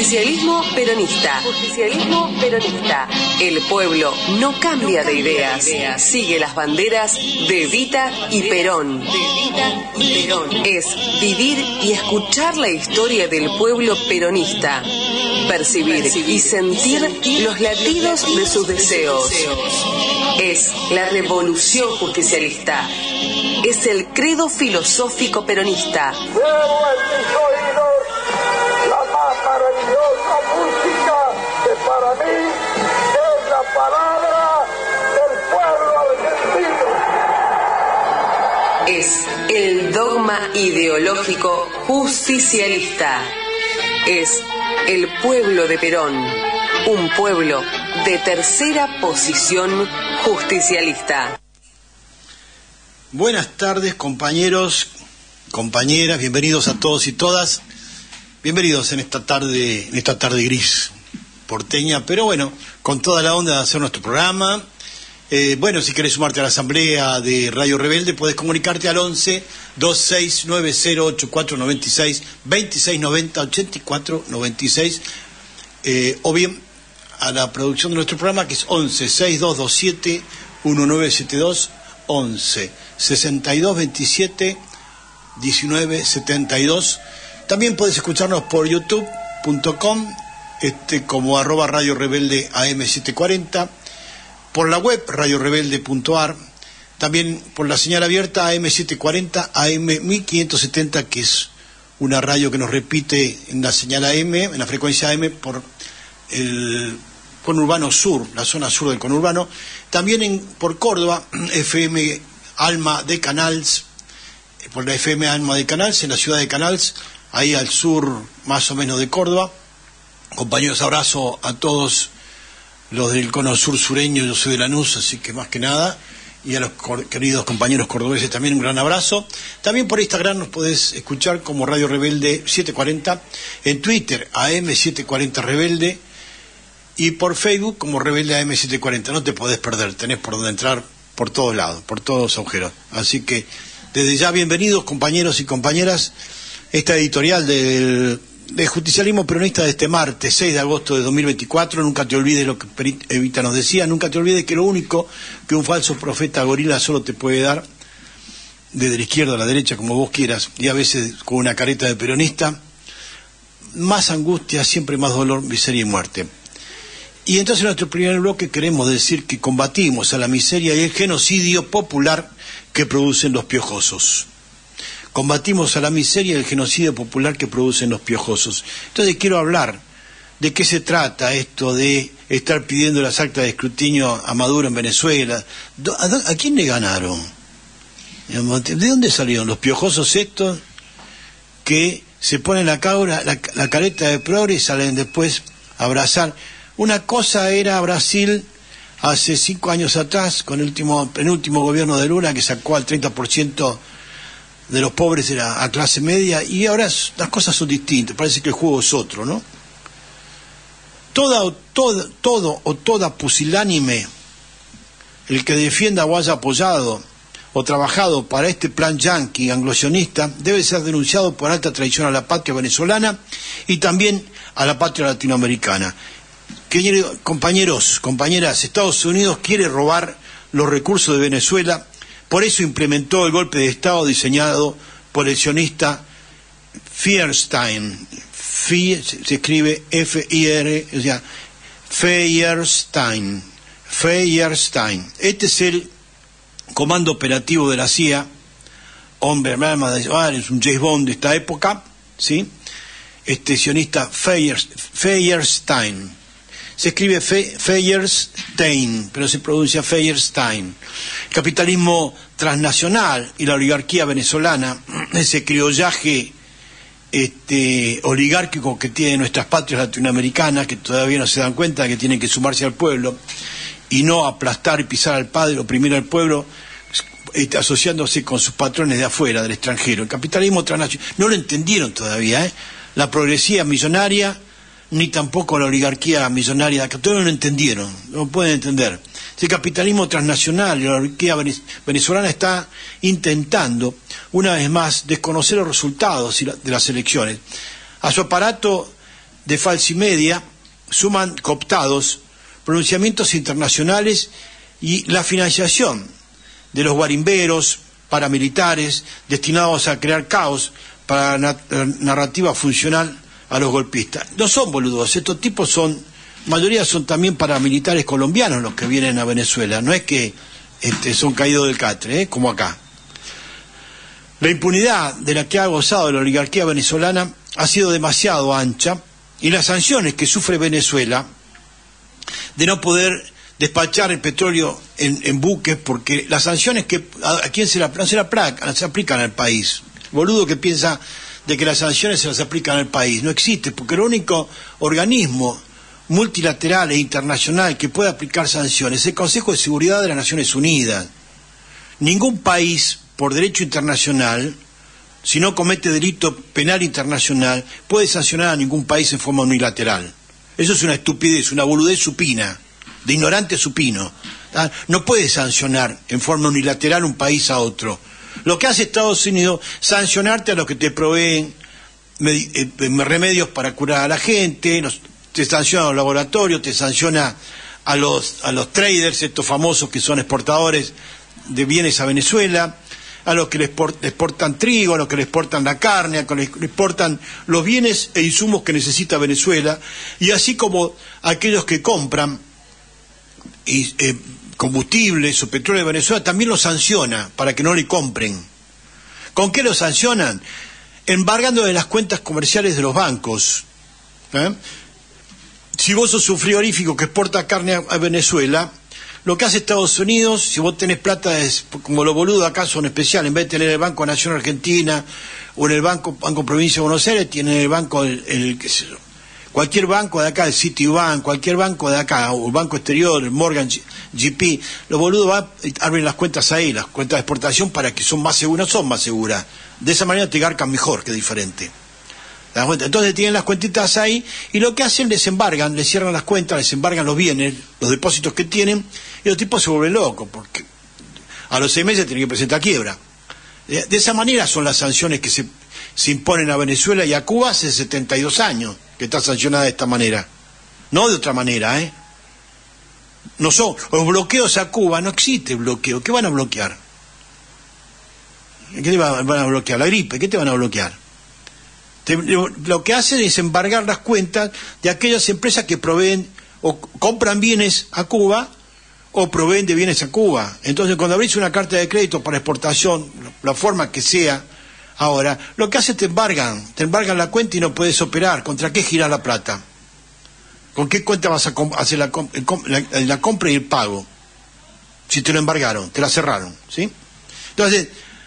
Justicialismo peronista. Justicialismo peronista. El pueblo no cambia de ideas. Sigue las banderas de Evita y Perón. Es vivir y escuchar la historia del pueblo peronista. Percibir y sentir los latidos de sus deseos. Es la revolución justicialista. Es el credo filosófico peronista. Llevo en mis oídos la más maravillosa música que para mí es la palabra del pueblo argentino. Es el dogma ideológico justicialista. Es el pueblo de Perón, un pueblo de tercera posición justicialista. Buenas tardes, compañeros, compañeras, bienvenidos a todos y todas. Bienvenidos en esta tarde gris porteña, pero bueno, con toda la onda de hacer nuestro programa. Bueno, si querés sumarte a la asamblea de Radio Rebelde, podés comunicarte al 11 26908496 2690 8496 o bien a la producción de nuestro programa, que es 11 6227 1972 11 6227 1972. También puedes escucharnos por youtube.com como @Radio Rebelde AM740, por la web radiorebelde.ar, también por la señal abierta AM740 AM1570, que es una radio que nos repite en la señal AM, en la frecuencia AM, por el conurbano sur, la zona sur del conurbano. También por Córdoba, FM Alma de Canals, por la FM Alma de Canals, en la ciudad de Canals, ahí al sur más o menos de Córdoba. Compañeros, abrazo a todos los del cono sur sureño. Yo soy de Lanús, así que más que nada, y a los queridos compañeros cordobeses también un gran abrazo. También por Instagram nos podés escuchar como Radio Rebelde 740, en Twitter AM740 Rebelde, y por Facebook como Rebelde AM740. No te podés perder, tenés por donde entrar por todos lados, por todos los agujeros. Así que desde ya bienvenidos, compañeros y compañeras, esta editorial de Justicialismo Peronista de este martes 6 de agosto de 2024. Nunca te olvides lo que Evita nos decía, nunca te olvides que lo único que un falso profeta gorila solo te puede dar, desde la izquierda a la derecha, como vos quieras, y a veces con una careta de peronista, más angustia, siempre más dolor, miseria y muerte. Y entonces en nuestro primer bloque queremos decir que combatimos a la miseria y el genocidio popular que producen los piojosos. Combatimos a la miseria y el genocidio popular que producen los piojosos. Entonces quiero hablar de qué se trata esto de estar pidiendo las actas de escrutinio a Maduro en Venezuela. ¿A quién le ganaron? ¿De dónde salieron los piojosos estos que se ponen la careta de progre y salen después a abrazar? Una cosa era Brasil hace 5 años atrás, con el penúltimo gobierno de Lula, que sacó al 30% de los pobres a clase media, y ahora las cosas son distintas, parece que el juego es otro, ¿no? Todo o toda pusilánime, el que defienda o haya apoyado o trabajado para este plan yanqui anglosionista, debe ser denunciado por alta traición a la patria venezolana y también a la patria latinoamericana. Compañeros, compañeras, Estados Unidos quiere robar los recursos de Venezuela. Por eso implementó el golpe de Estado diseñado por el sionista Feuerstein. Se escribe F-I-R, o sea, Feuerstein. Este es el comando operativo de la CIA, hombre, es un James Bond de esta época, ¿sí? Este sionista Feuerstein. Se escribe Feuerstein, pero se pronuncia Feuerstein. El capitalismo transnacional y la oligarquía venezolana, ese criollaje oligárquico que tienen nuestras patrias latinoamericanas, que todavía no se dan cuenta de que tienen que sumarse al pueblo y no aplastar y pisar al padre, oprimir al pueblo, asociándose con sus patrones de afuera, del extranjero. El capitalismo transnacional, no lo entendieron todavía, la progresía millonaria, ni tampoco la oligarquía millonaria, que todos no lo entendieron, no pueden entender. El capitalismo transnacional y la oligarquía venezolana está intentando, una vez más, desconocer los resultados de las elecciones. A su aparato de falsimedia suman cooptados, pronunciamientos internacionales y la financiación de los guarimberos paramilitares destinados a crear caos para narrativa funcional a los golpistas. No son boludos, estos tipos son, mayoría son también paramilitares colombianos los que vienen a Venezuela, no es que son caídos del catre, como acá. La impunidad de la que ha gozado la oligarquía venezolana ha sido demasiado ancha, y las sanciones que sufre Venezuela de no poder despachar el petróleo en buques, porque las sanciones que a quién no se aplican al país. Boludo que piensa de que las sanciones se las aplican al país, no existe, porque el único organismo multilateral e internacional que puede aplicar sanciones es el Consejo de Seguridad de las Naciones Unidas. Ningún país, por derecho internacional, si no comete delito penal internacional, puede sancionar a ningún país en forma unilateral. Eso es una estupidez, una boludez supina, de ignorante supino. No puede sancionar en forma unilateral un país a otro. Lo que hace Estados Unidos, sancionarte a los que te proveen remedios para curar a la gente, te sanciona a los laboratorios, te sanciona a los traders, estos famosos que son exportadores de bienes a Venezuela, a los que le exportan trigo, a los que le exportan la carne, a los que le exportan los bienes e insumos que necesita Venezuela, y así como aquellos que compran combustibles o petróleo de Venezuela, también los sanciona para que no le compren. ¿Con qué los sancionan? Embargando de las cuentas comerciales de los bancos. Si vos sos un frigorífico que exporta carne a Venezuela, lo que hace Estados Unidos, si vos tenés plata, es como los boludos acá son especiales, en vez de tener el Banco Nación Argentina o en el Banco Provincia de Buenos Aires, tienen el banco, qué sé yo, cualquier banco de acá, el Citibank, cualquier banco de acá, o el Banco Exterior, el Morgan GP, los boludos abren las cuentas ahí, las cuentas de exportación, para que son más seguras, son más seguras. De esa manera te garcan mejor que diferente. ¿Te das cuenta? Entonces tienen las cuentitas ahí, y lo que hacen, les embargan, les cierran las cuentas, les embargan los bienes, los depósitos que tienen, y los tipos se vuelven locos, porque a los 6 meses tienen que presentar quiebra. De esa manera son las sanciones que se imponen a Venezuela y a Cuba hace 72 años, que está sancionada de esta manera. No de otra manera, No son los bloqueos a Cuba, no existe bloqueo. ¿Qué van a bloquear? ¿Qué te van a bloquear? La gripe, ¿qué te van a bloquear? Lo que hacen es embargar las cuentas de aquellas empresas que proveen o compran bienes a Cuba o proveen de bienes a Cuba. Entonces, cuando abrís una carta de crédito para exportación, la forma que sea, ahora, lo que hace te embargan la cuenta y no puedes operar. ¿Contra qué gira la plata? ¿Con qué cuenta vas a hacer la compra y el pago? Si te lo embargaron, te la cerraron, ¿sí? Entonces,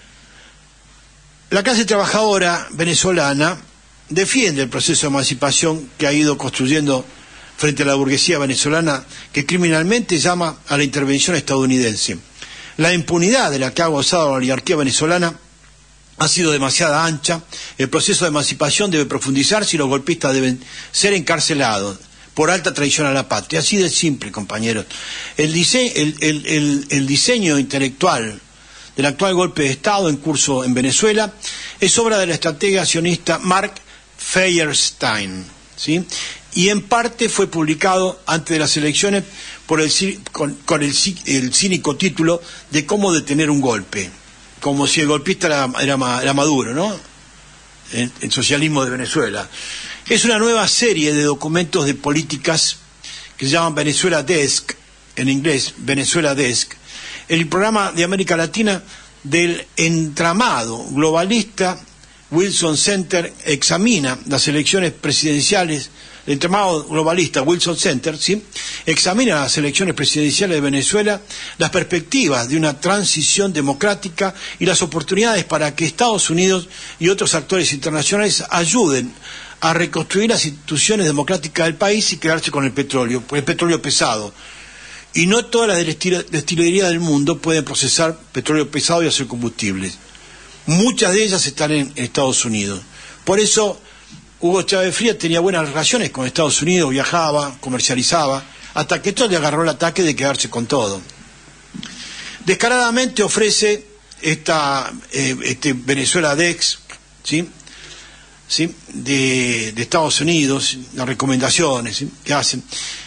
la clase trabajadora venezolana defiende el proceso de emancipación que ha ido construyendo frente a la burguesía venezolana, que criminalmente llama a la intervención estadounidense. La impunidad de la que ha gozado la oligarquía venezolana ha sido demasiado ancha. El proceso de emancipación debe profundizarse y los golpistas deben ser encarcelados por alta traición a la patria. Así de simple, compañeros. El diseño intelectual del actual golpe de Estado en curso en Venezuela es obra del estratega sionista Mark Feuerstein, ¿sí? Y en parte fue publicado antes de las elecciones con el cínico título de Cómo detener un golpe, como si el golpista era Maduro, ¿no? El socialismo de Venezuela. Es una nueva serie de documentos de políticas que se llaman Venezuela Desk, en inglés Venezuela Desk, el programa de América Latina del entramado globalista. Wilson Center examina las elecciones presidenciales, el entramado globalista Wilson Center, ¿sí?, examina las elecciones presidenciales de Venezuela, las perspectivas de una transición democrática y las oportunidades para que Estados Unidos y otros actores internacionales ayuden a reconstruir las instituciones democráticas del país y quedarse con el petróleo pesado. Y no todas las destilerías del mundo pueden procesar petróleo pesado y hacer combustibles. Muchas de ellas están en Estados Unidos. Por eso Hugo Chávez Frías tenía buenas relaciones con Estados Unidos, viajaba, comercializaba, hasta que esto le agarró el ataque de quedarse con todo. Descaradamente ofrece este Venezuela Dex, ¿sí?, ¿sí?, de Estados Unidos, las recomendaciones, ¿sí?, que hacen,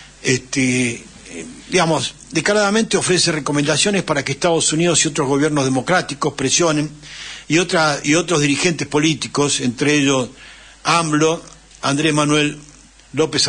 digamos, descaradamente ofrece recomendaciones para que Estados Unidos y otros gobiernos democráticos presionen, y otros dirigentes políticos, entre ellos AMLO, Andrés Manuel López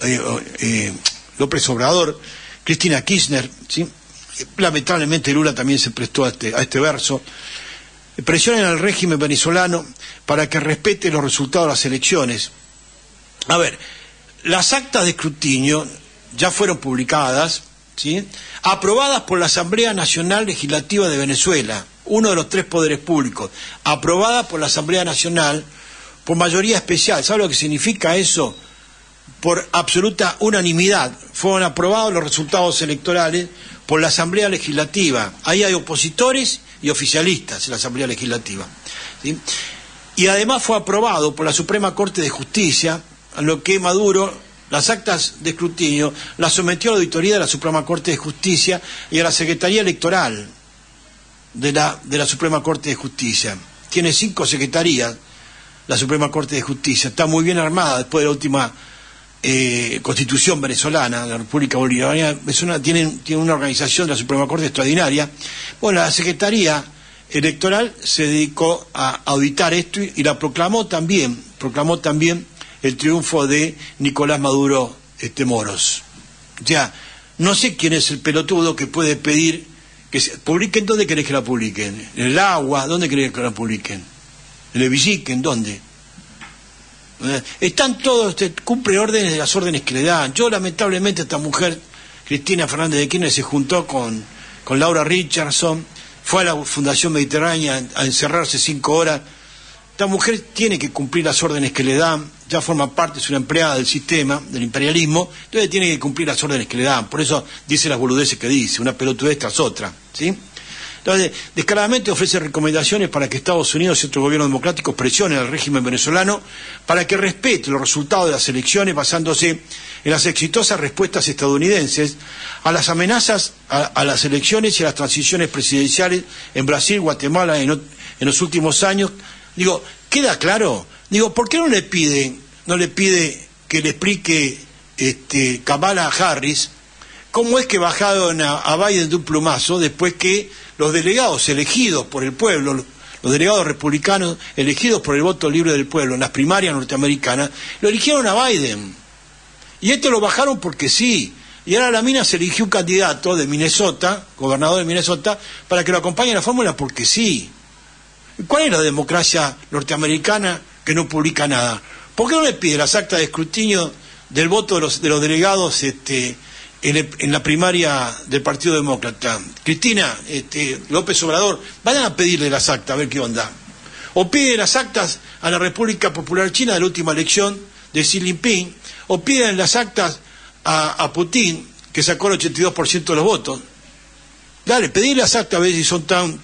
Obrador, Cristina Kirchner, ¿sí?, lamentablemente Lula también se prestó a este verso, presionen al régimen venezolano para que respete los resultados de las elecciones. A ver, las actas de escrutinio ya fueron publicadas, ¿sí?, aprobadas por la Asamblea Nacional Legislativa de Venezuela, uno de los 3 poderes públicos, aprobadas por la Asamblea Nacional por mayoría especial. ¿Sabe lo que significa eso? Por absoluta unanimidad. Fueron aprobados los resultados electorales por la Asamblea Legislativa. Ahí hay opositores y oficialistas en la Asamblea Legislativa, ¿sí? Y además fue aprobado por la Suprema Corte de Justicia, a lo que Maduro, las actas de escrutinio, las sometió a la auditoría de la Suprema Corte de Justicia y a la Secretaría Electoral de la Suprema Corte de Justicia. Tiene 5 secretarías la Suprema Corte de Justicia, está muy bien armada después de la última Constitución venezolana, la República Bolivariana Venezolana tiene una organización de la Suprema Corte extraordinaria. Bueno, la Secretaría Electoral se dedicó a auditar esto y la proclamó también el triunfo de Nicolás Maduro Moros. Ya, no sé quién es el pelotudo que puede pedir que se publiquen. ¿Dónde querés que la publiquen? ¿En el agua? ¿Dónde querés que la publiquen? ¿En el Villiquen? ¿Dónde? Están todos, cumple órdenes de las órdenes que le dan. Yo, lamentablemente, esta mujer, Cristina Fernández de Kirchner, se juntó con Laura Richardson, fue a la Fundación Mediterránea a encerrarse 5 horas. Esta mujer tiene que cumplir las órdenes que le dan, ya forma parte, es una empleada del sistema, del imperialismo, entonces tiene que cumplir las órdenes que le dan. Por eso dice las boludeces que dice, una pelotudez tras otra, ¿sí? Entonces, descaradamente ofrece recomendaciones para que Estados Unidos y otros gobiernos democráticos presionen al régimen venezolano para que respete los resultados de las elecciones basándose en las exitosas respuestas estadounidenses a las amenazas a las elecciones y a las transiciones presidenciales en Brasil, Guatemala en los últimos años. Digo, ¿queda claro? Digo, ¿por qué no le pide que le explique Kamala Harris cómo es que bajaron a Biden de un plumazo después que los delegados elegidos por el pueblo, los delegados republicanos elegidos por el voto libre del pueblo en las primarias norteamericanas, lo eligieron a Biden? Y lo bajaron porque sí. Y ahora la mina se eligió un candidato de Minnesota, gobernador de Minnesota, para que lo acompañe en la fórmula porque sí. ¿Cuál es la democracia norteamericana que no publica nada? ¿Por qué no le pide las actas de escrutinio del voto de los delegados en la primaria del Partido Demócrata? Cristina, López Obrador, vayan a pedirle las actas, a ver qué onda. O piden las actas a la República Popular China de la última elección de Xi Jinping, o piden las actas a Putin, que sacó el 82% de los votos. Dale, pedirle las actas a ver si son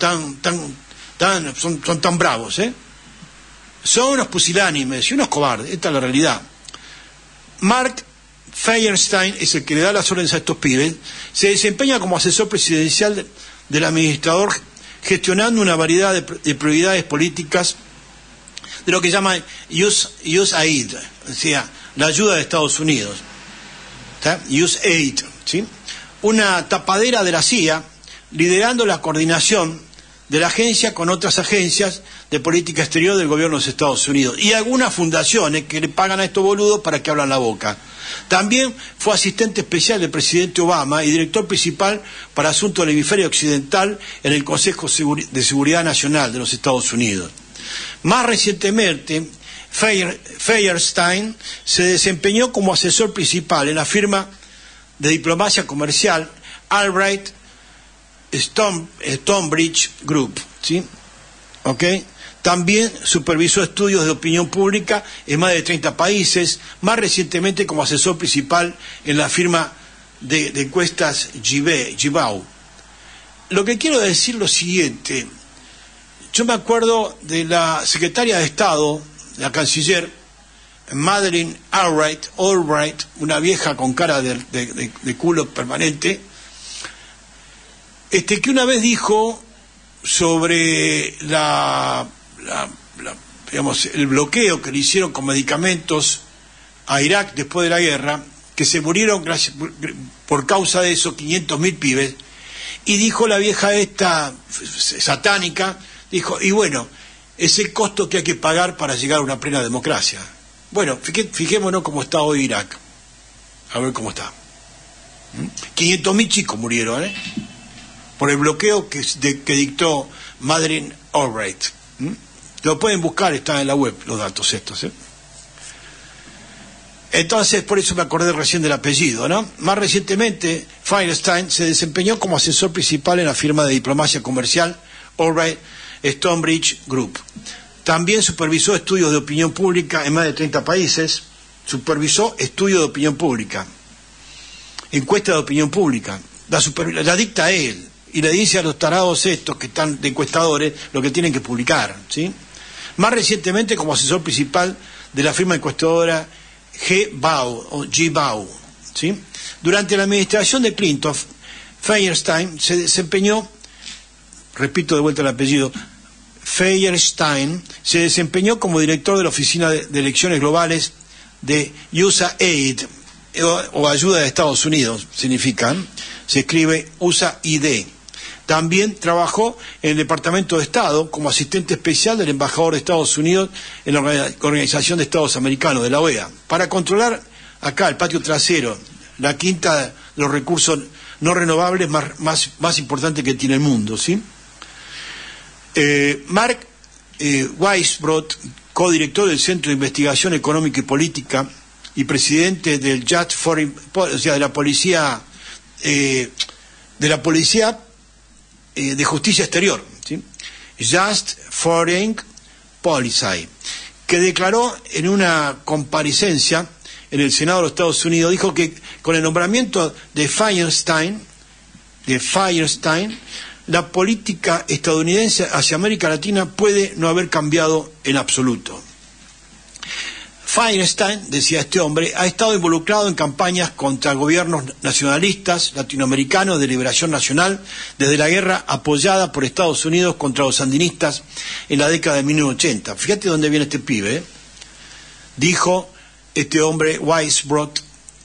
son tan bravos, ¿eh? Son unos pusilánimes y unos cobardes, esta es la realidad. Mark Feuerstein es el que le da las órdenes a estos pibes, se desempeña como asesor presidencial del administrador, gestionando una variedad de prioridades políticas de lo que llaman USAID, o sea, la ayuda de Estados Unidos, ¿sí? USAID, ¿sí? Una tapadera de la CIA, liderando la coordinación de la agencia con otras agencias de política exterior del gobierno de los Estados Unidos y algunas fundaciones que le pagan a estos boludos para que hablan la boca. También fue asistente especial del presidente Obama y director principal para asuntos del hemisferio occidental en el Consejo de Seguridad Nacional de los Estados Unidos. Más recientemente, Feuerstein se desempeñó como asesor principal en la firma de diplomacia comercial Albright Stonebridge Group, ¿sí? ¿Okay? También supervisó estudios de opinión pública en más de 30 países, más recientemente como asesor principal en la firma de encuestas Gibao. Lo que quiero decir es lo siguiente: yo me acuerdo de la secretaria de Estado, la canciller Madeleine Albright, una vieja con cara de culo permanente, que una vez dijo sobre digamos, el bloqueo que le hicieron con medicamentos a Irak después de la guerra, que se murieron por causa de eso 500.000 pibes, y dijo la vieja esta satánica, dijo, y bueno, es el costo que hay que pagar para llegar a una plena democracia. Bueno, fijémonos cómo está hoy Irak, a ver cómo está. 500.000 chicos murieron, por el bloqueo que dictó Madeleine Albright. Lo pueden buscar, están en la web los datos estos. Entonces, por eso me acordé recién del apellido, ¿no? Más recientemente, Feinstein se desempeñó como asesor principal en la firma de diplomacia comercial Albright Stonebridge Group. También supervisó estudios de opinión pública en más de 30 países. Supervisó estudios de opinión pública, encuesta de opinión pública. La dicta él y le dice a los tarados estos que están de encuestadores lo que tienen que publicar, ¿sí? Más recientemente como asesor principal de la firma encuestadora G-Bow, ¿sí? Durante la administración de Clinton, Feinstein se desempeñó, repito de vuelta el apellido, Feinstein se desempeñó como director de la Oficina de Elecciones Globales de USAID, o Ayuda de Estados Unidos, significan, se escribe USAID. También trabajó en el Departamento de Estado como asistente especial del embajador de Estados Unidos en la Organización de Estados Americanos, de la OEA, para controlar acá el patio trasero, la quinta de los recursos no renovables más importante que tiene el mundo, ¿sí? Mark Weisbrot, codirector del Centro de Investigación Económica y Política y presidente del Just Foreign, o sea, de la policía de justicia exterior, ¿sí? Just Foreign Policy, que declaró en una comparecencia en el Senado de los Estados Unidos, dijo que con el nombramiento de Feinstein, la política estadounidense hacia América Latina puede no haber cambiado en absoluto. Feinstein, decía este hombre, ha estado involucrado en campañas contra gobiernos nacionalistas latinoamericanos de liberación nacional desde la guerra apoyada por Estados Unidos contra los sandinistas en la década de 1980. Fíjate dónde viene este pibe, dijo este hombre Weisbrot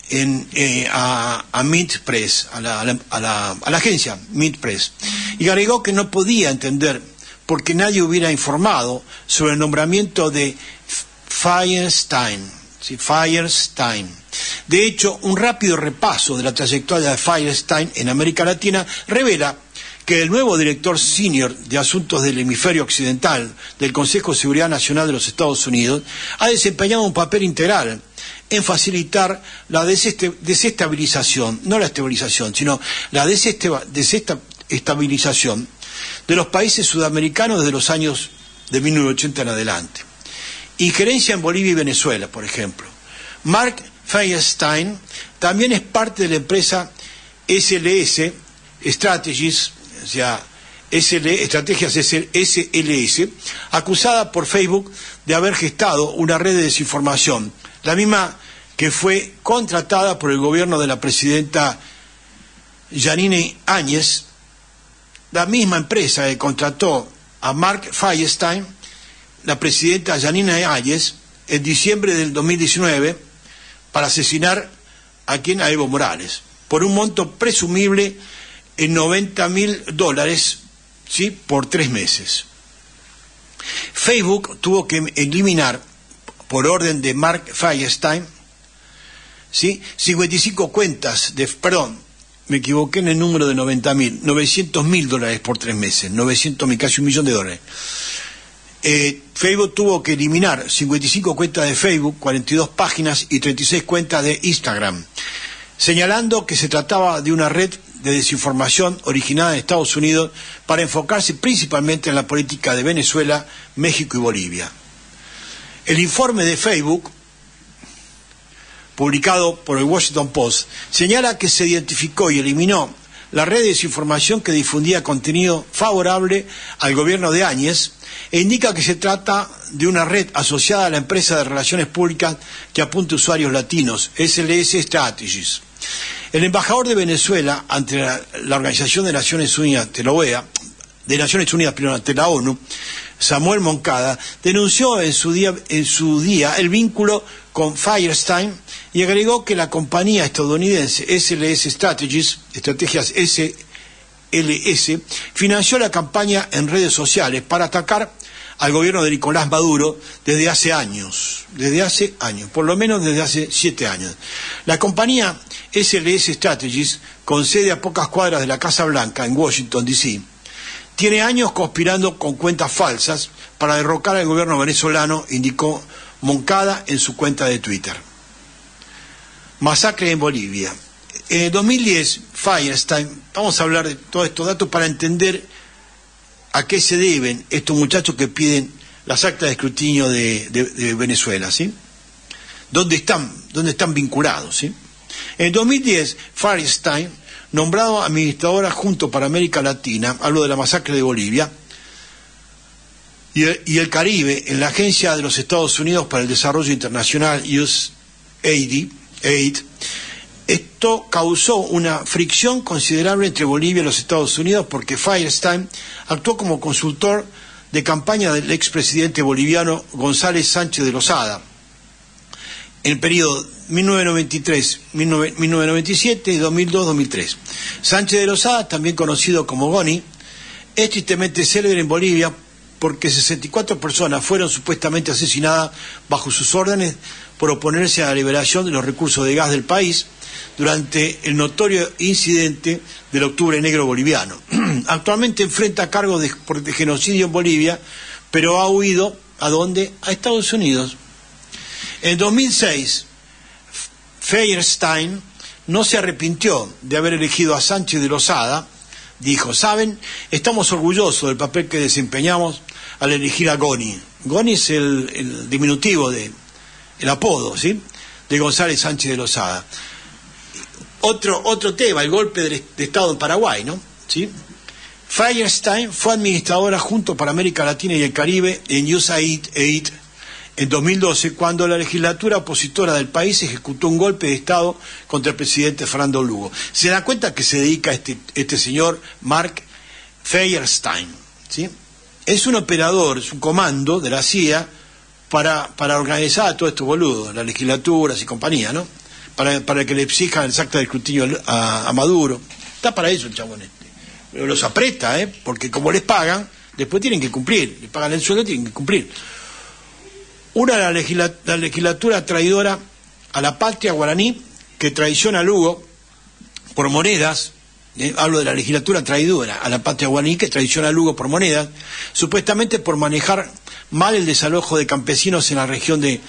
a Mint Press, a la agencia Mint Press, y agregó que no podía entender por qué nadie hubiera informado sobre el nombramiento de Feinstein, ¿sí? Feinstein. De hecho, un rápido repaso de la trayectoria de Feinstein en América Latina revela que el nuevo director senior de asuntos del hemisferio occidental del Consejo de Seguridad Nacional de los Estados Unidos ha desempeñado un papel integral en facilitar la desestabilización, no la estabilización, sino la desestabilización de los países sudamericanos desde los años de 1980 en adelante. Injerencia en Bolivia y Venezuela, por ejemplo. Mark Feinstein también es parte de la empresa SLS Strategies, o sea, Estrategias SLS, acusada por Facebook de haber gestado una red de desinformación, la misma que fue contratada por el gobierno de la presidenta Janine Áñez, la misma empresa que contrató a Mark Feinstein, la presidenta Janine Áñez, en diciembre del 2019, para asesinar a Evo Morales, por un monto presumible en $90.000, ¿sí?, por 3 meses. Facebook tuvo que eliminar, por orden de Mark Feinstein, ¿sí?, 55 cuentas me equivoqué en el número de $900.000 por 3 meses, 900.000, casi $1.000.000. Facebook tuvo que eliminar 55 cuentas de Facebook, 42 páginas y 36 cuentas de Instagram, señalando que se trataba de una red de desinformación originada en Estados Unidos para enfocarse principalmente en la política de Venezuela, México y Bolivia. El informe de Facebook, publicado por el Washington Post, señala que se identificó y eliminó la red de desinformación que difundía contenido favorable al gobierno de Áñez e indica que se trata de una red asociada a la empresa de relaciones públicas que apunta a usuarios latinos, SLS Strategies. El embajador de Venezuela ante la Organización de Naciones Unidas, ante la OEA, ante la ONU, Samuel Moncada, denunció en su día el vínculo con Firestein y agregó que la compañía estadounidense SLS Estrategias SLS, financió la campaña en redes sociales para atacar al gobierno de Nicolás Maduro desde hace años, por lo menos desde hace 7 años. La compañía SLS Strategies, con sede a pocas cuadras de la Casa Blanca en Washington, D.C., tiene años conspirando con cuentas falsas para derrocar al gobierno venezolano, indicó Moncada en su cuenta de Twitter. Masacre en Bolivia. En el 2010, Firestein, vamos a hablar de todos estos datos para entender a qué se deben estos muchachos que piden las actas de escrutinio de Venezuela, ¿sí? ¿Dónde están vinculados, sí? En el 2010, Firestein, nombrado administrador adjunto para América Latina, hablo de la masacre de Bolivia, y el Caribe en la Agencia de los Estados Unidos para el Desarrollo Internacional, USAID, esto causó una fricción considerable entre Bolivia y los Estados Unidos porque Firestein actuó como consultor de campaña del expresidente boliviano González Sánchez de Lozada en el periodo 1993-1997 y 2002-2003. Sánchez de Lozada, también conocido como Goni, es tristemente célebre en Bolivia porque 64 personas fueron supuestamente asesinadas bajo sus órdenes por oponerse a la liberación de los recursos de gas del país durante el notorio incidente del Octubre Negro boliviano. Actualmente enfrenta cargos de genocidio en Bolivia, pero ha huido, ¿a dónde? A Estados Unidos. En 2006, Firestein no se arrepintió de haber elegido a Sánchez de Lozada. Dijo, ¿saben? Estamos orgullosos del papel que desempeñamos al elegir a Goni. Goni es el diminutivo el apodo, ¿sí?, de González Sánchez de Lozada. Otro tema, el golpe de Estado en Paraguay, ¿no? ¿Sí? Firestein fue administrador adjunto para América Latina y el Caribe en USAID en 2012, cuando la legislatura opositora del país ejecutó un golpe de Estado contra el presidente Fernando Lugo. Se da cuenta que se dedica este señor Mark Firestein, ¿sí? Es un operador, es un comando de la CIA para organizar a todos estos boludos, las legislaturas y compañía, ¿no? Para que le exijan el acta de escrutinio a Maduro. Está para eso el chabón este. Pero los aprieta, porque como les pagan, después tienen que cumplir. Le pagan el sueldo, tienen que cumplir. La legislatura traidora a la patria guaraní, que traiciona a Lugo por monedas. Hablo de la legislatura traidora a la patria guaraní, que traiciona a Lugo por monedas, supuestamente por manejar mal el desalojo de campesinos en la región de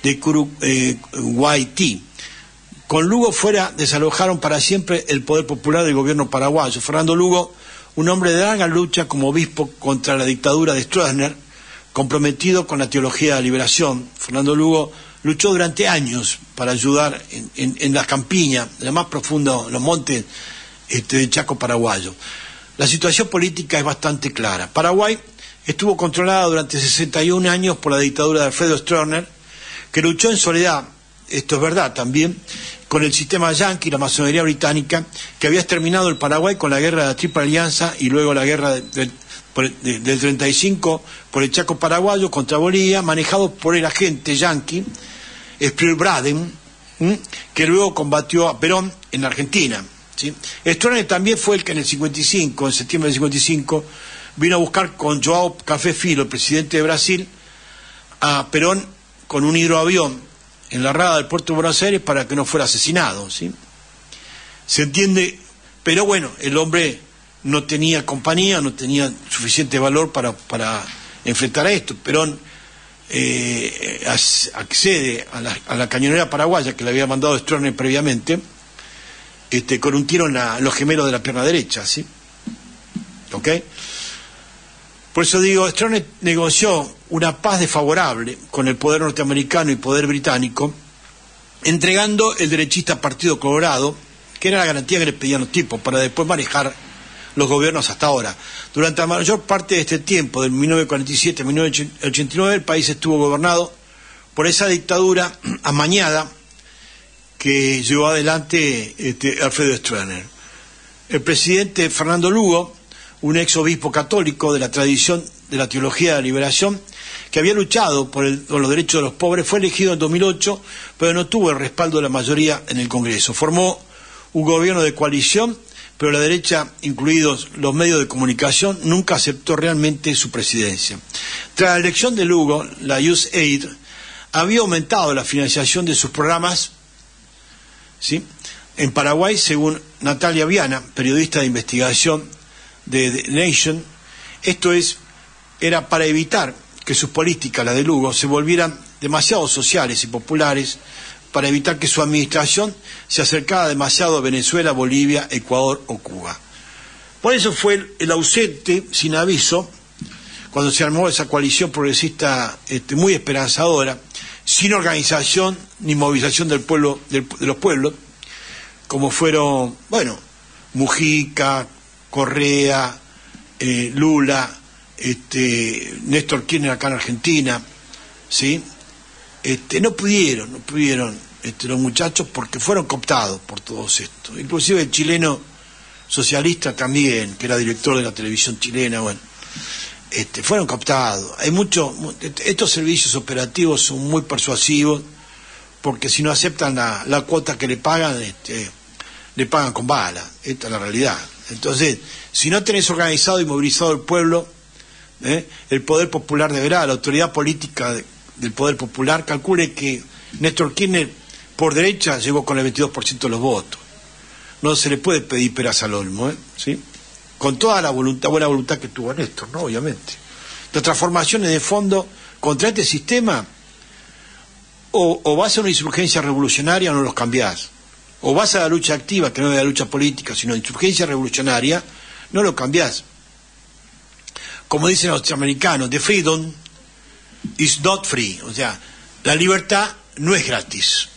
Curuguaití. Con Lugo fuera, desalojaron para siempre el poder popular del gobierno paraguayo. Fernando Lugo, un hombre de larga lucha como obispo contra la dictadura de Stroessner, comprometido con la teología de la liberación. Fernando Lugo luchó durante años para ayudar en las campiñas, en lo más profundo, los montes del Chaco paraguayo. La situación política es bastante clara. Paraguay estuvo controlada durante 61 años por la dictadura de Alfredo Stroessner, que luchó en soledad, esto es verdad también, con el sistema yanqui y la masonería británica, que había exterminado el Paraguay con la guerra de la Triple Alianza y luego la guerra del 35 por el Chaco paraguayo contra Bolivia, manejado por el agente yanqui Spreelbraden, que luego combatió a Perón en Argentina, ¿sí? Stroessner también fue el que en septiembre del 55, vino a buscar con João Café Filho, el presidente de Brasil, a Perón con un hidroavión en la rada del puerto de Buenos Aires para que no fuera asesinado, ¿sí? Se entiende, pero bueno, el hombre no tenía compañía, no tenía suficiente valor para enfrentar a esto. Perón accede a la cañonera paraguaya que le había mandado Stroessner previamente, con un tiro en los gemelos de la pierna derecha, ¿sí? ¿Ok? Por eso digo, Stroessner negoció una paz desfavorable con el poder norteamericano y poder británico, entregando el derechista Partido Colorado, que era la garantía que le pedían los tipos para después manejar los gobiernos hasta ahora. Durante la mayor parte de este tiempo, del 1947 a 1989, el país estuvo gobernado por esa dictadura amañada que llevó adelante Alfredo Stroessner. El presidente Fernando Lugo, un ex obispo católico de la tradición de la teología de la liberación, que había luchado por los derechos de los pobres, fue elegido en 2008, pero no tuvo el respaldo de la mayoría en el Congreso. Formó un gobierno de coalición, pero la derecha, incluidos los medios de comunicación, nunca aceptó realmente su presidencia. Tras la elección de Lugo, la USAID había aumentado la financiación de sus programas, ¿sí?, en Paraguay, según Natalia Viana, periodista de investigación de The Nation. Esto era para evitar que sus políticas, las de Lugo, se volvieran demasiado sociales y populares, para evitar que su administración se acercara demasiado a Venezuela, Bolivia, Ecuador o Cuba. Por eso fue el ausente, sin aviso, cuando se armó esa coalición progresista muy esperanzadora, sin organización ni movilización del pueblo, de los pueblos, como fueron, Mujica, Correa, Lula, Néstor Kirchner acá en Argentina, ¿sí? No pudieron los muchachos, porque fueron cooptados por todos estos. Inclusive el chileno socialista también, que era director de la televisión chilena, fueron cooptados. Estos servicios operativos son muy persuasivos, porque si no aceptan la cuota que le pagan con bala. Esta es la realidad. Entonces, si no tenés organizado y movilizado el pueblo, el poder popular deberá, la autoridad política del poder popular, calcule que Néstor Kirchner por derecha llegó con el 22% de los votos. No se le puede pedir peras al olmo, ¿sí?, con toda la buena voluntad que tuvo Néstor, ¿no? Obviamente. Las transformaciones de fondo contra este sistema, o vas a una insurgencia revolucionaria o no los cambiás, o vas a la lucha activa, que no es la lucha política, sino insurgencia revolucionaria, no lo cambiás. Como dicen los norteamericanos, the freedom is not free, o sea, la libertad no es gratis.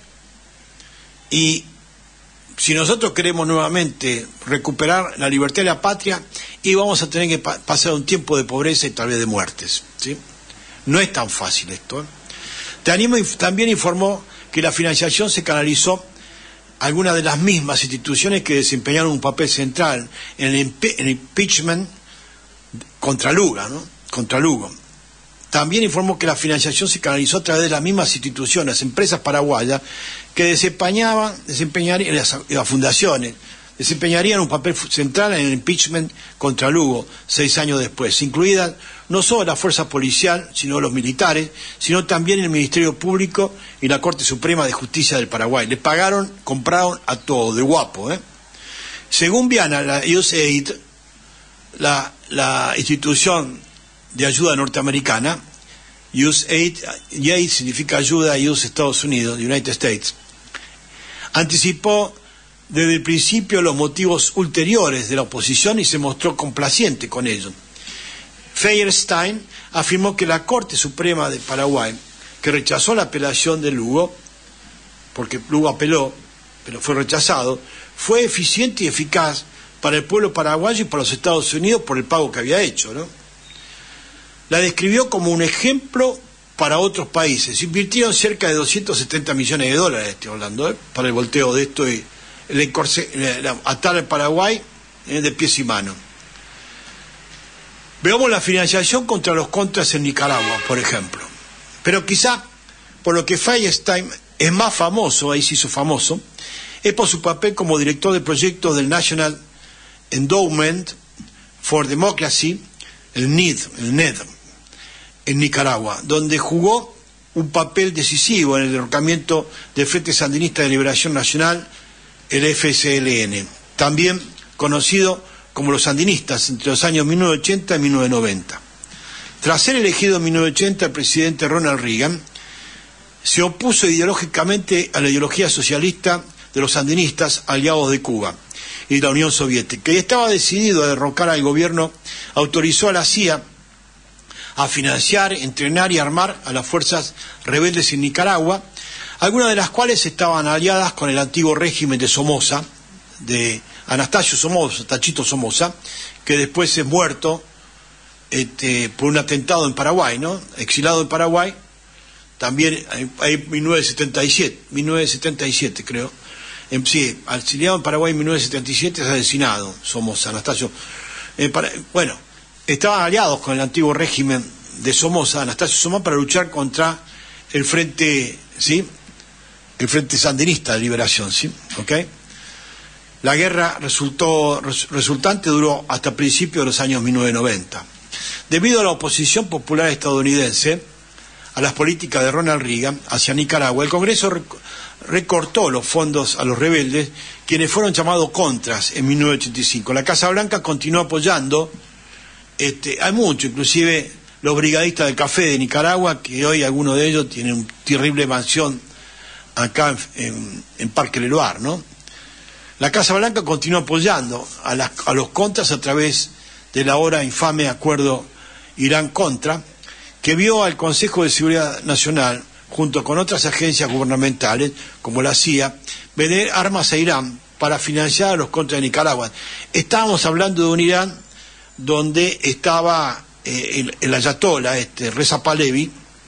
Y si nosotros queremos nuevamente recuperar la libertad y la patria, y vamos a tener que pasar un tiempo de pobreza y tal vez de muertes, ¿sí? No es tan fácil esto, También informó que la financiación se canalizó a algunas de las mismas instituciones que desempeñaron un papel central en el impeachment contra Lugo. También informó que la financiación se canalizó a través de las mismas instituciones, empresas paraguayas, que desempeñarían las fundaciones, desempeñarían un papel central en el impeachment contra Lugo 6 años después, incluidas no solo la fuerza policial, sino los militares, sino también el Ministerio Público y la Corte Suprema de Justicia del Paraguay. Le compraron a todo, de guapo, Según Viana, la USAID, la institución de ayuda norteamericana, USAID significa ayuda, US Estados Unidos, United States, anticipó desde el principio los motivos ulteriores de la oposición y se mostró complaciente con ello. Feierstein afirmó que la Corte Suprema de Paraguay, que rechazó la apelación de Lugo, porque Lugo apeló, pero fue rechazado, fue eficiente y eficaz para el pueblo paraguayo y para los Estados Unidos por el pago que había hecho, ¿no? La describió como un ejemplo para otros países. Invirtieron cerca de 270 millones de dólares, estoy hablando, para el volteo de esto y atar al Paraguay de pies y manos. Veamos la financiación contra los contras en Nicaragua, por ejemplo. Pero quizá, por lo que Feierstein es más famoso, ahí se hizo famoso, es por su papel como director de proyectos del National Endowment for Democracy, el NED, en Nicaragua, donde jugó un papel decisivo en el derrocamiento del Frente Sandinista de Liberación Nacional, el FSLN, también conocido como los sandinistas, entre los años 1980 y 1990. Tras ser elegido en 1980, el presidente Ronald Reagan se opuso ideológicamente a la ideología socialista de los sandinistas aliados de Cuba y la Unión Soviética, y estaba decidido a derrocar al gobierno. Autorizó a la CIA a financiar, entrenar y armar a las fuerzas rebeldes en Nicaragua, algunas de las cuales estaban aliadas con el antiguo régimen de Somoza, de Anastasio Somoza, Tachito Somoza, que después es muerto por un atentado en Paraguay, ¿no? Exilado en Paraguay, también en 1977 creo. Sí, exiliado en Paraguay en 1977, es asesinado Somoza, Anastasio. estaban aliados con el antiguo régimen de Somoza, Anastasio Somoza, para luchar contra el frente, ¿sí?, el Frente Sandinista de Liberación, ¿sí? ¿Okay? La guerra resultante duró hasta principios de los años 1990. Debido a la oposición popular estadounidense a las políticas de Ronald Reagan hacia Nicaragua, el Congreso recortó los fondos a los rebeldes, quienes fueron llamados contras en 1985. La Casa Blanca continuó apoyando, hay mucho, inclusive los brigadistas del café de Nicaragua, que hoy algunos de ellos tienen una terrible mansión acá en Parque Leloir, ¿no? La Casa Blanca continuó apoyando a los contras a través del ahora infame acuerdo Irán-Contra, que vio al Consejo de Seguridad Nacional, junto con otras agencias gubernamentales, como la CIA, vender armas a Irán para financiar a los contras de Nicaragua. Estábamos hablando de un Irán donde estaba el ayatolá, Reza Pahlavi,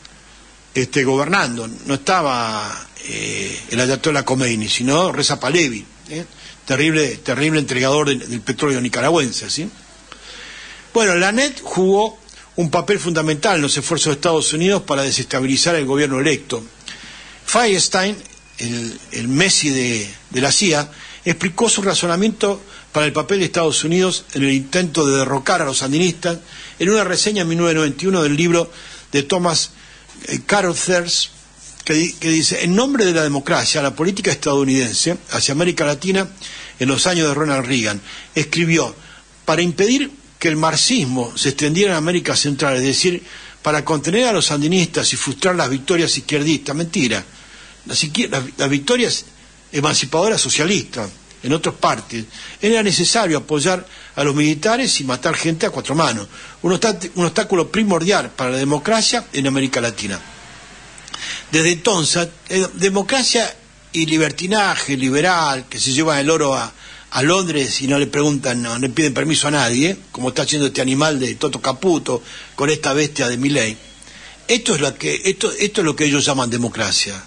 gobernando. No estaba el ayatolá Khomeini, sino Reza Pahlavi, terrible entregador del petróleo nicaragüense, ¿sí? Bueno, la ANET jugó un papel fundamental en los esfuerzos de Estados Unidos para desestabilizar el gobierno electo. Feinstein, el Messi de la CIA, explicó su razonamiento para el papel de Estados Unidos en el intento de derrocar a los sandinistas en una reseña en 1991 del libro de Thomas Carothers, que dice: en nombre de la democracia, la política estadounidense hacia América Latina en los años de Ronald Reagan, escribió, para impedir que el marxismo se extendiera en América Central, es decir, para contener a los sandinistas y frustrar las victorias izquierdistas. Mentira, las victorias emancipadoras socialistas en otras partes. Era necesario apoyar a los militares y matar gente a cuatro manos, un obstáculo primordial para la democracia en América Latina. Desde entonces, democracia y libertinaje liberal, que se llevan el oro a Londres y no le preguntan, no le piden permiso a nadie, como está haciendo este animal de Toto Caputo con esta bestia de Milei. Esto es lo que ellos llaman democracia,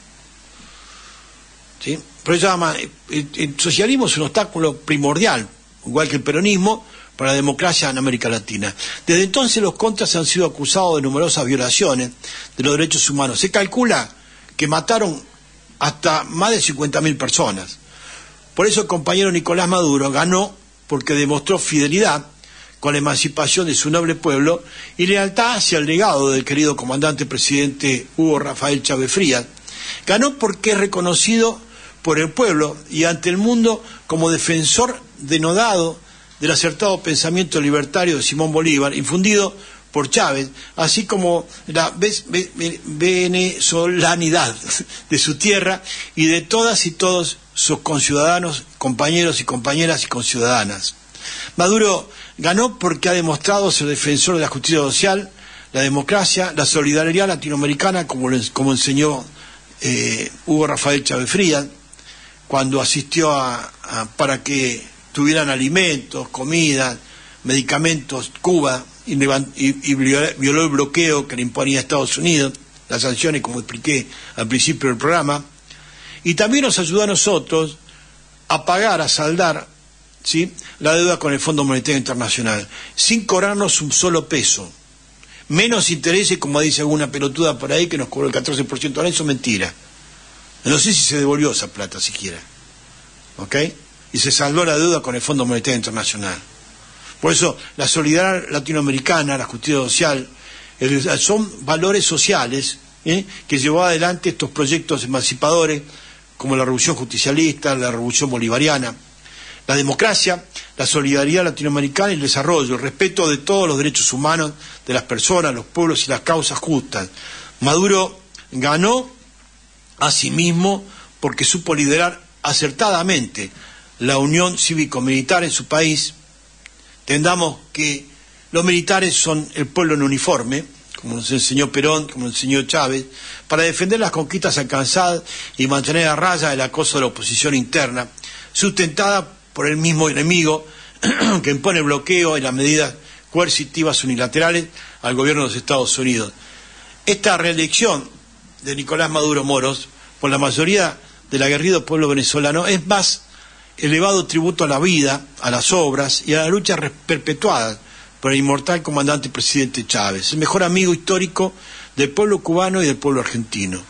¿sí? Pero ellos llaman, el socialismo es un obstáculo primordial, igual que el peronismo, para la democracia en América Latina. Desde entonces los contras han sido acusados de numerosas violaciones de los derechos humanos. Se calcula que mataron hasta más de 50.000 personas. Por eso el compañero Nicolás Maduro ganó porque demostró fidelidad con la emancipación de su noble pueblo y lealtad hacia el legado del querido comandante presidente Hugo Rafael Chávez Frías. Ganó porque es reconocido por el pueblo y ante el mundo como defensor denodado del acertado pensamiento libertario de Simón Bolívar, infundido por Chávez, así como la venezolanidad de su tierra y de todas y todos sus conciudadanos, compañeros y compañeras y conciudadanas. Maduro ganó porque ha demostrado ser defensor de la justicia social, la democracia, la solidaridad latinoamericana, como enseñó Hugo Rafael Chávez Frías, cuando asistió para que tuvieran alimentos, comida, medicamentos, Cuba, y violó el bloqueo que le imponía Estados Unidos, las sanciones, como expliqué al principio del programa, y también nos ayudó a nosotros a pagar, a saldar, ¿sí?, la deuda con el Fondo Monetario Internacional, sin cobrarnos un solo peso, menos intereses, como dice alguna pelotuda por ahí que nos cobró el 14%, ahora eso es mentira. No sé si se devolvió esa plata siquiera, ¿ok? Y se saldó la deuda con el Fondo Monetario Internacional. Por eso la solidaridad latinoamericana, la justicia social, son valores sociales que llevó adelante estos proyectos emancipadores como la revolución justicialista, la revolución bolivariana, la democracia, la solidaridad latinoamericana y el desarrollo, el respeto de todos los derechos humanos de las personas, los pueblos y las causas justas. Maduro ganó asimismo porque supo liderar acertadamente la unión cívico-militar en su país. Entendamos que los militares son el pueblo en uniforme, como nos enseñó Perón, como nos enseñó Chávez, para defender las conquistas alcanzadas y mantener a raya el acoso de la oposición interna, sustentada por el mismo enemigo que impone bloqueo y las medidas coercitivas unilaterales al gobierno de los Estados Unidos. Esta reelección de Nicolás Maduro Moros por la mayoría del aguerrido pueblo venezolano es más elevado tributo a la vida, a las obras y a la lucha perpetuada por el inmortal comandante presidente Chávez, el mejor amigo histórico del pueblo cubano y del pueblo argentino.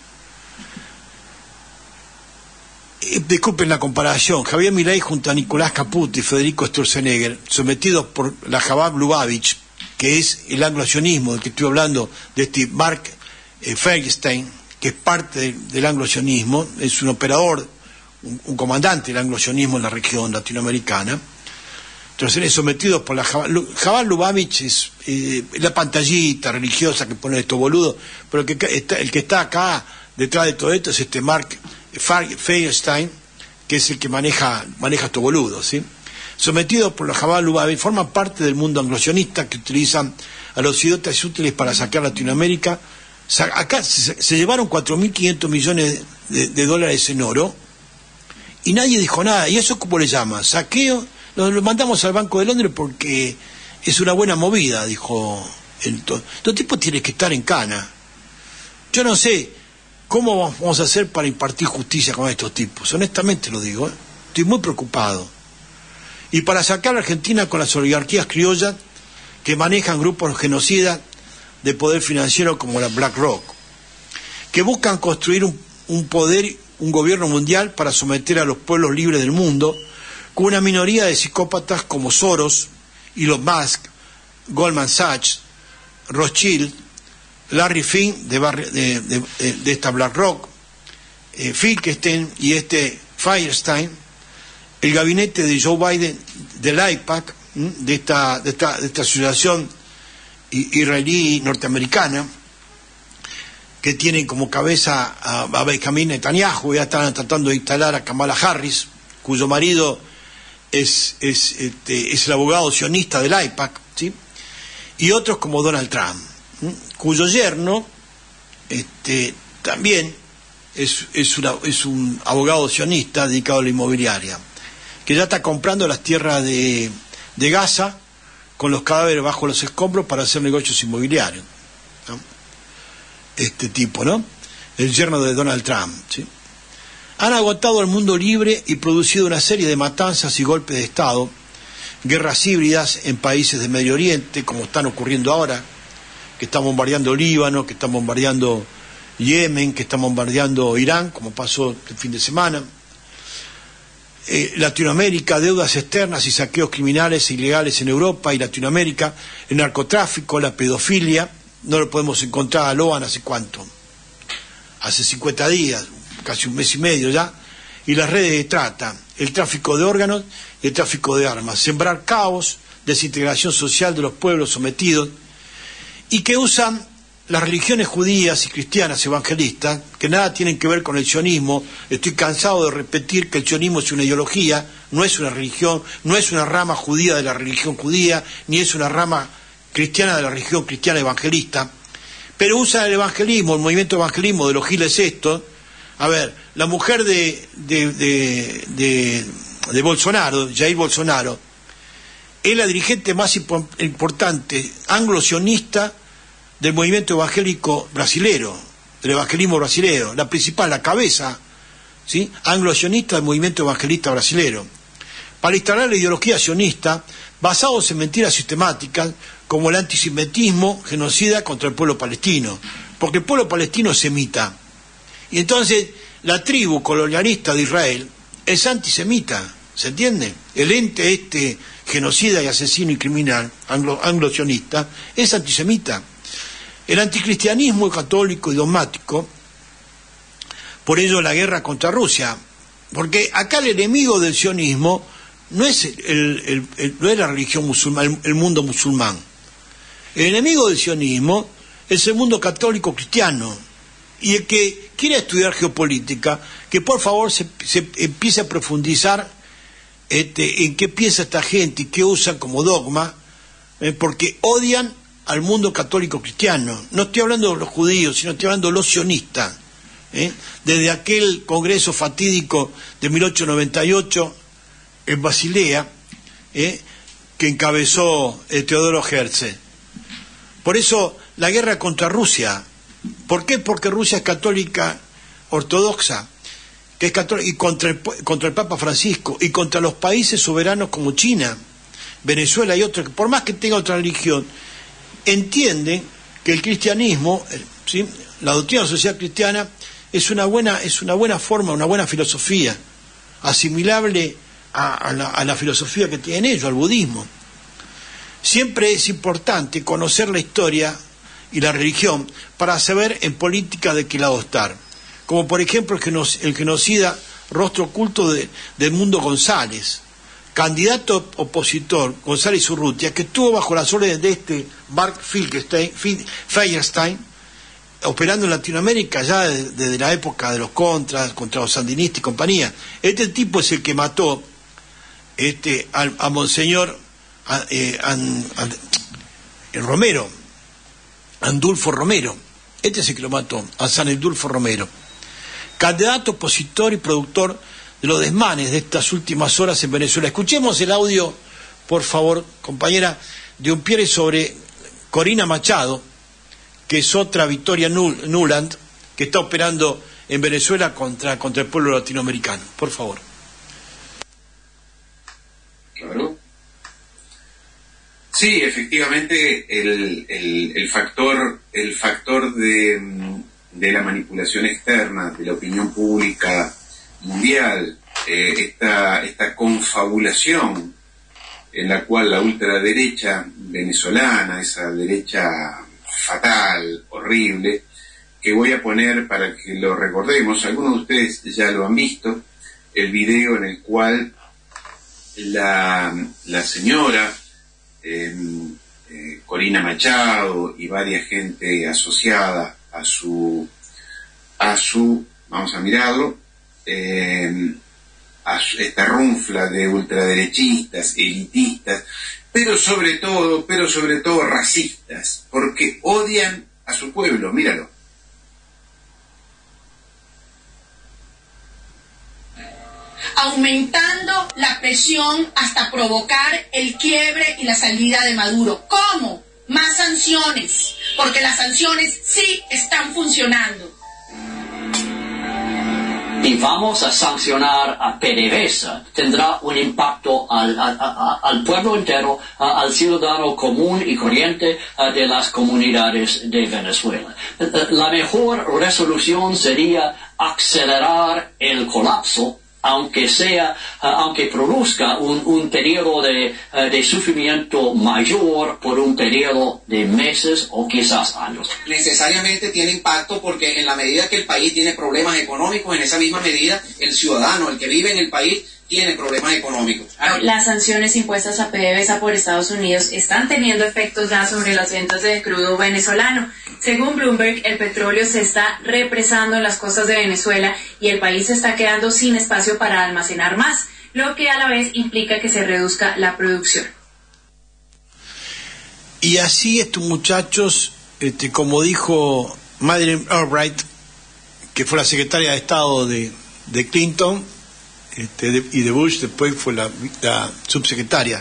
Disculpen la comparación, Javier Milei junto a Nicolás Caputo y Federico Sturzenegger, sometidos por la Chabad Lubavitch, que es el anglo-sionismo del que estoy hablando, de este Mark Feinstein, que es parte del anglo-sionismo, es un operador, un comandante del anglo-sionismo en la región latinoamericana. Entonces, sometidos por la Chabad Lubavitch, es la pantallita religiosa que pone estos boludos, pero el que está acá detrás de todo esto es este Mark Feinstein, que es el que maneja estos boludos, ¿sí? Sometidos por la Chabad Lubavitch, forman parte del mundo anglo-sionista que utilizan a los idiotas útiles para saquear Latinoamérica. Acá se llevaron 4.500 millones de dólares en oro y nadie dijo nada. ¿Y eso cómo le llaman? ¿Saqueo? Lo mandamos al Banco de Londres porque es una buena movida, dijo el todo tipo tiene que estar en cana. Yo no sé cómo vamos a hacer para impartir justicia con estos tipos, honestamente lo digo, estoy muy preocupado. Y para sacar a Argentina con las oligarquías criollas que manejan grupos genocidas de poder financiero como la BlackRock, que buscan construir un gobierno mundial para someter a los pueblos libres del mundo, con una minoría de psicópatas como Soros, Elon Musk, Goldman Sachs, Rothschild, Larry Fink de esta BlackRock, Finkelstein y Feinstein, el gabinete de Joe Biden del AIPAC, de esta asociación israelí norteamericana, que tienen como cabeza a Benjamin Netanyahu, ya están tratando de instalar a Kamala Harris, cuyo marido es el abogado sionista del AIPAC, ¿sí? Y otros como Donald Trump, cuyo yerno también es un abogado sionista dedicado a la inmobiliaria, que ya está comprando las tierras de Gaza con los cadáveres bajo los escombros para hacer negocios inmobiliarios, ¿no? Este tipo, ¿no? El yerno de Donald Trump, ¿sí? Han agotado el mundo libre y producido una serie de matanzas y golpes de Estado, guerras híbridas en países de Medio Oriente, como están ocurriendo ahora, que están bombardeando Líbano, que están bombardeando Yemen, que están bombardeando Irán, como pasó el fin de semana. Latinoamérica, deudas externas y saqueos criminales e ilegales en Europa y Latinoamérica, el narcotráfico, la pedofilia, no lo podemos encontrar a Loan hace cuánto, hace 50 días, casi un mes y medio ya, y las redes de trata, el tráfico de órganos y el tráfico de armas, sembrar caos, desintegración social de los pueblos sometidos, y que usan las religiones judías y cristianas evangelistas, que nada tienen que ver con el sionismo. Estoy cansado de repetir que el sionismo es una ideología, no es una religión, no es una rama judía de la religión judía, ni es una rama cristiana de la religión cristiana evangelista, pero usan el evangelismo, el movimiento evangelismo de los giles estos. A ver, la mujer de Bolsonaro, Jair Bolsonaro, es la dirigente más importante anglo-sionista del movimiento evangélico brasilero, del evangelismo brasilero, la principal, la cabeza, ¿sí?, anglo-sionista del movimiento evangelista brasilero, para instalar la ideología sionista basados en mentiras sistemáticas como el antisemitismo genocida contra el pueblo palestino, porque el pueblo palestino es semita, y entonces la tribu colonialista de Israel es antisemita, ¿se entiende? El ente genocida y asesino y criminal anglo-sionista es antisemita. El anticristianismo católico y dogmático, por ello la guerra contra Rusia, porque acá el enemigo del sionismo no es no es la religión musulmana, el mundo musulmán. El enemigo del sionismo es el mundo católico cristiano, y el que quiera estudiar geopolítica, que por favor se empiece a profundizar en qué piensa esta gente y qué usan como dogma, porque odian al mundo católico cristiano. No estoy hablando de los judíos, sino estoy hablando de los sionistas. Desde aquel congreso fatídico de 1898 en Basilea, que encabezó Teodoro Herzl. Por eso la guerra contra Rusia. ¿Por qué? Porque Rusia es católica ortodoxa, que es católica, y contra el Papa Francisco, y contra los países soberanos como China. Venezuela y otros, por más que tenga otra religión, entienden que el cristianismo, ¿sí?, la doctrina de la sociedad cristiana, es una buena forma, una buena filosofía, asimilable a la filosofía que tienen ellos, al budismo. Siempre es importante conocer la historia y la religión para saber en política de qué lado estar. Como por ejemplo el genocida rostro oculto del Mundo González, candidato opositor, González Urrutia, que estuvo bajo las órdenes de Mark Feierstein, operando en Latinoamérica ya desde la época de los contras, contra los sandinistas y compañía. Este tipo es el que mató a Monseñor Romero, Andulfo Romero. Este es el que lo mató, a San Andulfo Romero. Candidato, opositor y productor de los desmanes de estas últimas horas en Venezuela. Escuchemos el audio, por favor, compañera, de un pie sobre Corina Machado, que es otra Victoria Nuland, que está operando en Venezuela contra el pueblo latinoamericano. Por favor. Claro. Sí, efectivamente, el factor de la manipulación externa de la opinión pública mundial, esta confabulación en la cual la ultraderecha venezolana, esa derecha fatal, horrible, que voy a poner para que lo recordemos, algunos de ustedes ya lo han visto, el video en el cual la señora Corina Machado y varias gente asociada a su vamos a mirarlo, a esta runfla de ultraderechistas, elitistas, pero sobre todo racistas, porque odian a su pueblo. Míralo. Aumentando la presión hasta provocar el quiebre y la salida de Maduro. ¿Cómo? Más sanciones, porque las sanciones sí están funcionando. Y vamos a sancionar a PDVSA, tendrá un impacto al pueblo entero, al ciudadano común y corriente de las comunidades de Venezuela. La mejor resolución sería acelerar el colapso, aunque produzca un periodo de sufrimiento mayor por un periodo de meses o quizás años. Necesariamente tiene impacto porque en la medida que el país tiene problemas económicos, en esa misma medida el ciudadano, el que vive en el país, tiene problemas económicos. Las sanciones impuestas a PDVSA por Estados Unidos están teniendo efectos ya sobre las ventas de crudo venezolano. Según Bloomberg, el petróleo se está represando en las costas de Venezuela y el país se está quedando sin espacio para almacenar más, lo que a la vez implica que se reduzca la producción. Y así estos muchachos, como dijo Madeleine Albright, que fue la secretaria de Estado de Clinton, y de Bush, después fue la subsecretaria,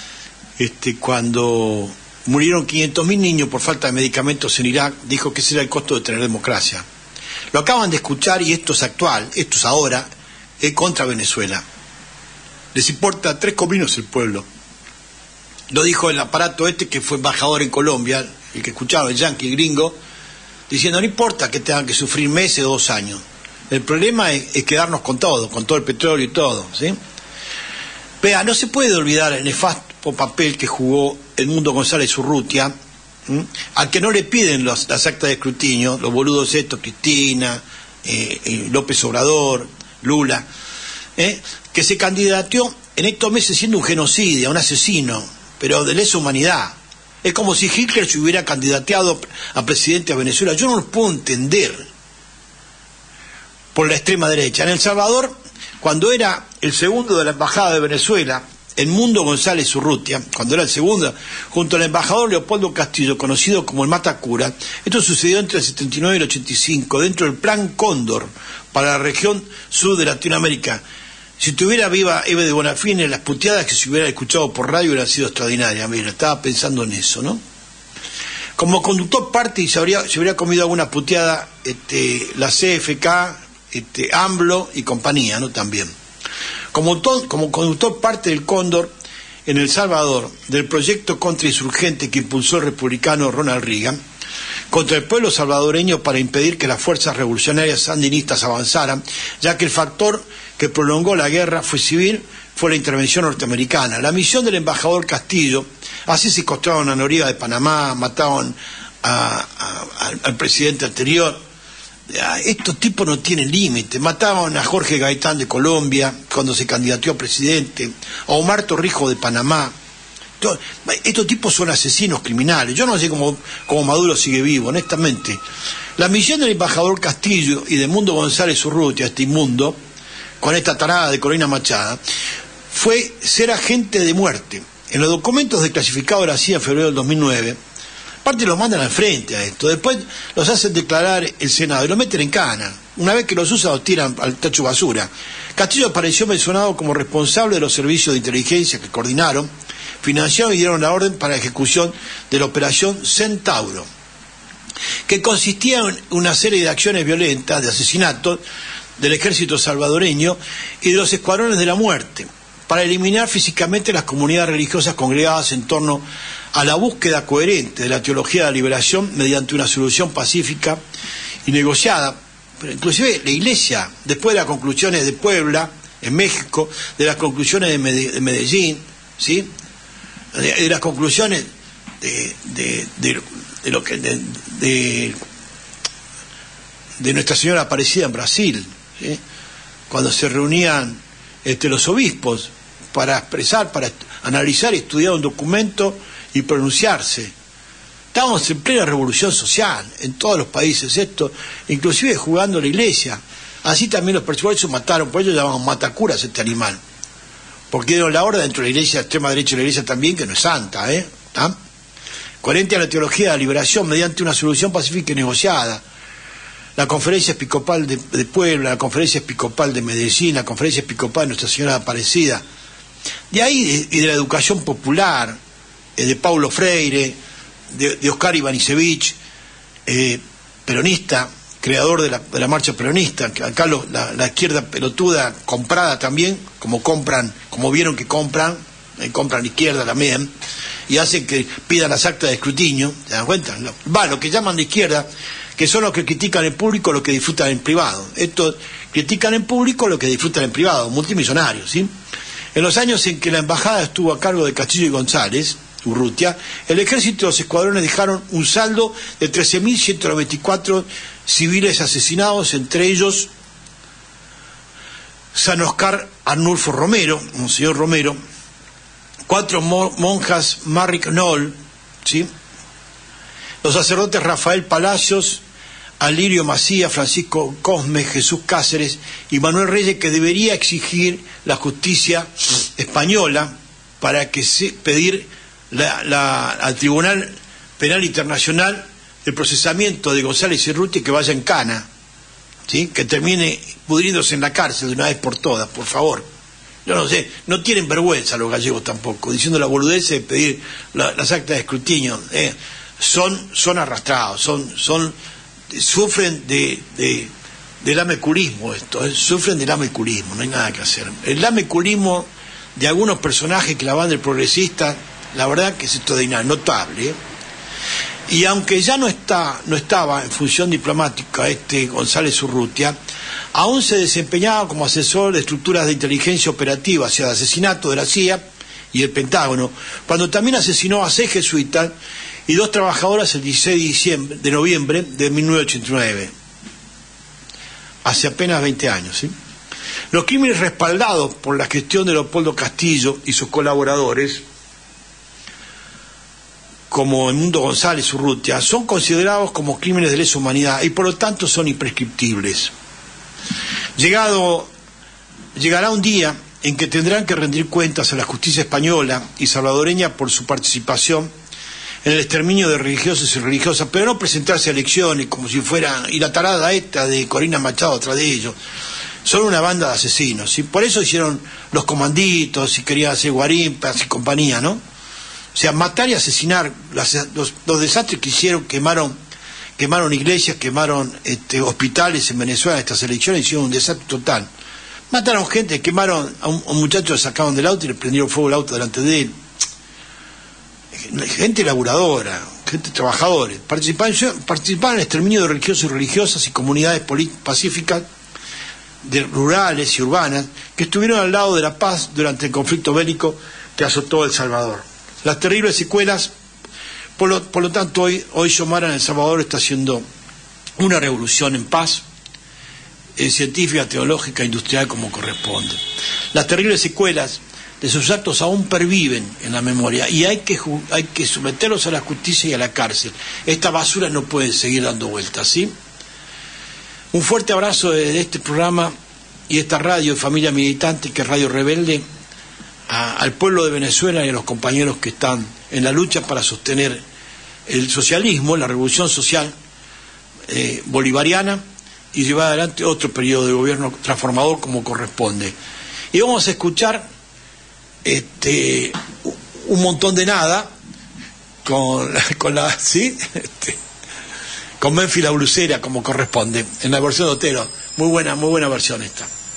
cuando murieron 500.000 niños por falta de medicamentos en Irak, dijo que ese era el costo de tener democracia. Lo acaban de escuchar y esto es actual, esto es ahora, es contra Venezuela. Les importa 3 cominos el pueblo. Lo dijo el aparato que fue embajador en Colombia, el que escucharon, el yanqui gringo, diciendo no importa que tengan que sufrir meses o 2 años. El problema es quedarnos con todo el petróleo y todo, ¿sí? Vea, no se puede olvidar el nefasto papel que jugó el Mundo González Urrutia, al que no le piden las actas de escrutinio, los boludos estos, Cristina, López Obrador, Lula, que se candidateó en estos meses siendo un genocida, un asesino, pero de lesa humanidad. Es como si Hitler se hubiera candidateado a presidente de Venezuela. Yo no lo puedo entender. Por la extrema derecha. En El Salvador, cuando era el segundo de la embajada de Venezuela, el Mundo González Urrutia, cuando era el segundo, junto al embajador Leopoldo Castillo, conocido como el Matacura, esto sucedió entre el 79 y el 85, dentro del Plan Cóndor para la región sur de Latinoamérica. Si estuviera viva Eve de Bonafini, las puteadas que se hubieran escuchado por radio hubieran sido extraordinarias. Mira, estaba pensando en eso, ¿no? Como conductor parte y se hubiera comido alguna puteada la CFK, AMLO y compañía, ¿no? También. Como conductor parte del Cóndor, en El Salvador del proyecto contrainsurgente que impulsó el republicano Ronald Reagan contra el pueblo salvadoreño para impedir que las fuerzas revolucionarias sandinistas avanzaran, ya que el factor que prolongó la guerra fue la intervención norteamericana. La misión del embajador Castillo, así secuestraron a Noriega de Panamá, mataron al presidente anterior. Estos tipos no tienen límite. Mataban a Jorge Gaitán de Colombia cuando se candidató a presidente, a Omar Torrijos de Panamá. Estos tipos son asesinos criminales. Yo no sé cómo Maduro sigue vivo, honestamente. La misión del embajador Castillo y de Mundo González Urrutia, este inmundo, con esta tarada de Corina Machada, fue ser agente de muerte. En los documentos desclasificados de la CIA en febrero del 2009, aparte los mandan al frente a esto, después los hacen declarar el Senado y los meten en cana. Una vez que los usan, los tiran al tacho basura. Castillo apareció mencionado como responsable de los servicios de inteligencia que coordinaron, financiaron y dieron la orden para la ejecución de la operación Centauro, que consistía en una serie de acciones violentas, de asesinatos del ejército salvadoreño y de los escuadrones de la muerte, para eliminar físicamente las comunidades religiosas congregadas en torno a la búsqueda coherente de la teología de la liberación mediante una solución pacífica y negociada. Pero inclusive la Iglesia, después de las conclusiones de Puebla, en México, de las conclusiones de Medellín, ¿sí?, de las conclusiones de Nuestra Señora Aparecida en Brasil, ¿sí?, cuando se reunían los obispos para expresar, para analizar y estudiar un documento y pronunciarse. Estamos en plena revolución social en todos los países, esto, inclusive jugando la Iglesia. Así también los perseguidores mataron, por ello llamaban matacuras este animal, porque dieron la orden dentro de la Iglesia, extrema derecha de la Iglesia también, que no es santa, ¿está? Coherente a la teología de la liberación mediante una solución pacífica y negociada. La Conferencia Episcopal de Puebla, la Conferencia Episcopal de Medellín, la Conferencia Episcopal de Nuestra Señora Aparecida. De ahí, y de la educación popular, de Paulo Freire, de Oscar Ivanišević, peronista, creador de la marcha peronista. Acá la izquierda pelotuda, comprada también, como vieron que compran izquierda también, y hacen que pidan las actas de escrutinio, ¿se dan cuenta? Lo que llaman de izquierda, que son los que critican en público lo que disfrutan en privado. Estos critican en público lo que disfrutan en privado, multimillonarios, ¿sí? En los años en que la embajada estuvo a cargo de Castillo y González Urrutia, el ejército y los escuadrones dejaron un saldo de 13.194 civiles asesinados, entre ellos San Oscar Arnulfo Romero, Monseñor Romero, 4 monjas Marrick Knoll, ¿sí?, los sacerdotes Rafael Palacios, Alirio Macías, Francisco Cosme, Jesús Cáceres y Manuel Reyes, que debería exigir la justicia española para que pedir al Tribunal Penal Internacional el procesamiento de González y Urrutia, que vaya en cana, ¿sí?, que termine pudriéndose en la cárcel de una vez por todas, por favor. Yo no sé, no tienen vergüenza los gallegos tampoco, diciendo la boludez de pedir las actas de escrutinio. Son arrastrados, sufren del amecurismo sufren del amecurismo, no hay nada que hacer. El amecurismo de algunos personajes que la van del progresista, la verdad que es esto notable, y aunque ya no estaba en función diplomática González Urrutia, aún se desempeñaba como asesor de estructuras de inteligencia operativa hacia el asesinato de la CIA y el Pentágono, cuando también asesinó a 6 jesuitas y 2 trabajadoras el 16 de noviembre de 1989, hace apenas 20 años, ¿sí? Los crímenes respaldados por la gestión de Leopoldo Castillo y sus colaboradores, como Edmundo González Urrutia, son considerados como crímenes de lesa humanidad y por lo tanto son imprescriptibles. Llegará un día en que tendrán que rendir cuentas a la justicia española y salvadoreña por su participación en el exterminio de religiosos y religiosas, pero no presentarse a elecciones como si fueran, y la tarada esta de Corina Machado atrás de ellos. Son una banda de asesinos, y por eso hicieron los comanditos y querían hacer guarimpas y compañía, ¿no? O sea, matar y asesinar, los desastres que hicieron, quemaron iglesias, quemaron hospitales en Venezuela, estas elecciones hicieron un desastre total. Mataron gente, quemaron a un muchacho, le sacaron del auto y le prendieron fuego el auto delante de él. Gente laburadora, gente trabajadores. Participaban en el exterminio de religiosos y religiosas y comunidades pacíficas, rurales y urbanas, que estuvieron al lado de la paz durante el conflicto bélico que azotó El Salvador. Las terribles secuelas, por lo tanto, hoy Xiomara en El Salvador está haciendo una revolución en paz, científica, teológica, industrial, como corresponde. Las terribles secuelas de sus actos aún perviven en la memoria y hay que someterlos a la justicia y a la cárcel. Esta basura no puede seguir dando vueltas, ¿sí? Un fuerte abrazo desde este programa y esta radio de familia militante que es Radio Rebelde al pueblo de Venezuela y a los compañeros que están en la lucha para sostener el socialismo, la revolución social bolivariana y llevar adelante otro periodo de gobierno transformador como corresponde. Y vamos a escuchar un montón de nada con Menfi la Blusera como corresponde en la versión de Otero. Muy buena versión esta.